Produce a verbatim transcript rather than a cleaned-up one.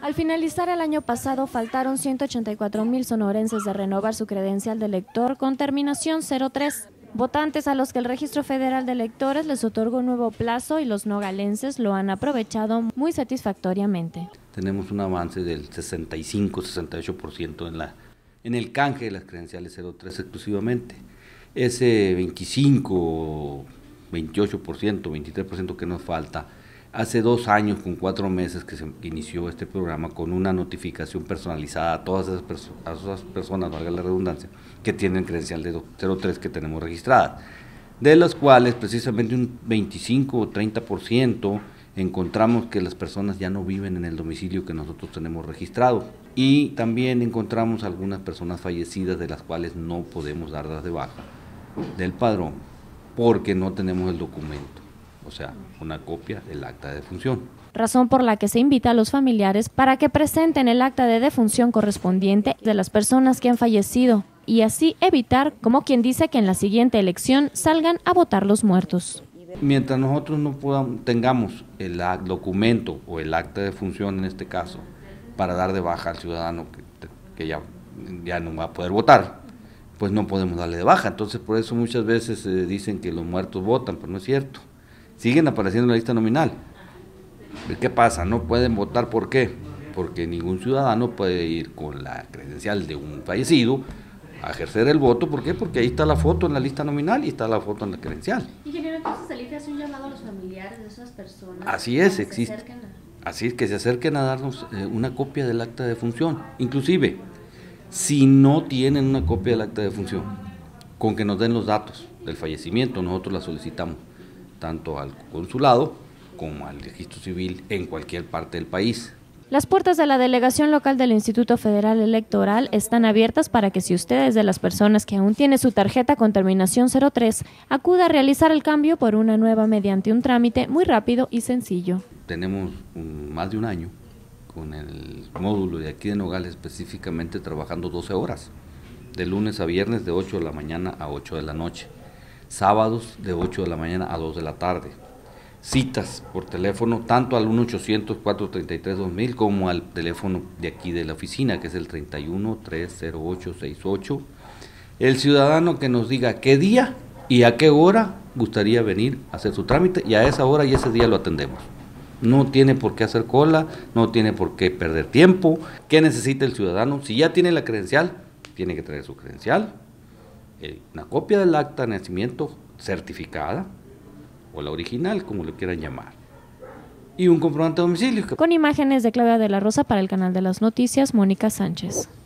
Al finalizar el año pasado, faltaron ciento ochenta y cuatro mil sonorenses de renovar su credencial de elector con terminación cero tres. Votantes a los que el Registro Federal de Electores les otorgó un nuevo plazo y los nogalenses lo han aprovechado muy satisfactoriamente. Tenemos un avance del sesenta y cinco, sesenta y ocho por ciento en, la, en el canje de las credenciales cero tres exclusivamente. Ese veinticinco, veintiocho por ciento, veintitrés por ciento que nos falta, hace dos años con cuatro meses que se inició este programa con una notificación personalizada a todas esas, perso a esas personas, valga la redundancia, que tienen credencial de cero tres que tenemos registradas, de las cuales precisamente un veinticinco o treinta por ciento encontramos que las personas ya no viven en el domicilio que nosotros tenemos registrado, y también encontramos algunas personas fallecidas de las cuales no podemos darlas de baja del padrón porque no tenemos el documento, o sea, una copia del acta de defunción. Razón por la que se invita a los familiares para que presenten el acta de defunción correspondiente de las personas que han fallecido y así evitar, como quien dice, que en la siguiente elección salgan a votar los muertos. Mientras nosotros no podamos, tengamos el documento o el acta de defunción en este caso para dar de baja al ciudadano que, que ya, ya no va a poder votar, pues no podemos darle de baja. Entonces por eso muchas veces eh, dicen que los muertos votan, pero no es cierto. Siguen apareciendo en la lista nominal. ¿Qué pasa? No pueden votar, ¿por qué? Porque ningún ciudadano puede ir con la credencial de un fallecido a ejercer el voto. ¿Por qué? Porque ahí está la foto en la lista nominal y está la foto en la credencial. Ingeniero, entonces el I F E hace un llamado a los familiares de esas personas. Así es, existe. A... Así es, que se acerquen a darnos eh, una copia del acta de defunción. Inclusive, si no tienen una copia del acta de defunción, con que nos den los datos del fallecimiento, nosotros la solicitamos tanto al consulado como al registro civil en cualquier parte del país. Las puertas de la delegación local del Instituto Federal Electoral están abiertas para que si usted es de las personas que aún tiene su tarjeta con terminación cero tres, acuda a realizar el cambio por una nueva mediante un trámite muy rápido y sencillo. Tenemos un, más de un año con el módulo de aquí de Nogales específicamente trabajando doce horas, de lunes a viernes de ocho de la mañana a ocho de la noche. Sábados de ocho de la mañana a dos de la tarde. Citas por teléfono tanto al uno ochocientos, cuatrocientos treinta y tres, dos mil como al teléfono de aquí de la oficina, que es el treinta y uno, trescientos ocho, sesenta y ocho. El ciudadano que nos diga qué día y a qué hora gustaría venir a hacer su trámite, y a esa hora y ese día lo atendemos. No tiene por qué hacer cola, no tiene por qué perder tiempo. ¿Qué necesita el ciudadano? Si ya tiene la credencial, tiene que traer su credencial, una copia del acta de nacimiento certificada o la original, como lo quieran llamar, y un comprobante de domicilio. Con imágenes de Claudia de la Rosa para el canal de las noticias, Mónica Sánchez.